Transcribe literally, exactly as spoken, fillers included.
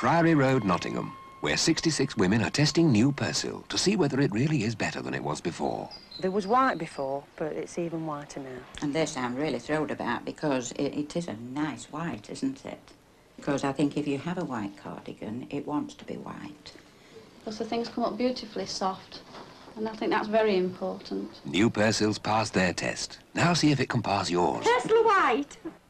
Priory Road, Nottingham, where sixty-six women are testing new Persil to see whether it really is better than it was before. There was white before, but it's even whiter now. And this I'm really thrilled about because it, it is a nice white, isn't it? Because I think if you have a white cardigan, it wants to be white. Because the things come up beautifully soft, and I think that's very important. New Persil's passed their test. Now see if it can pass yours. Persil white.